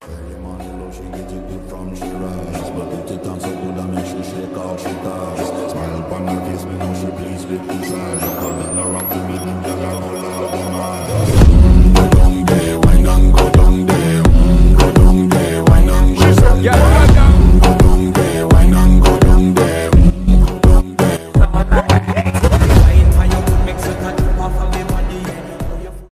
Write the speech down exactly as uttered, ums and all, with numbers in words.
Early morning low, she get it good from she rise. But if it on so good, I make she shake all she ties. Smile upon me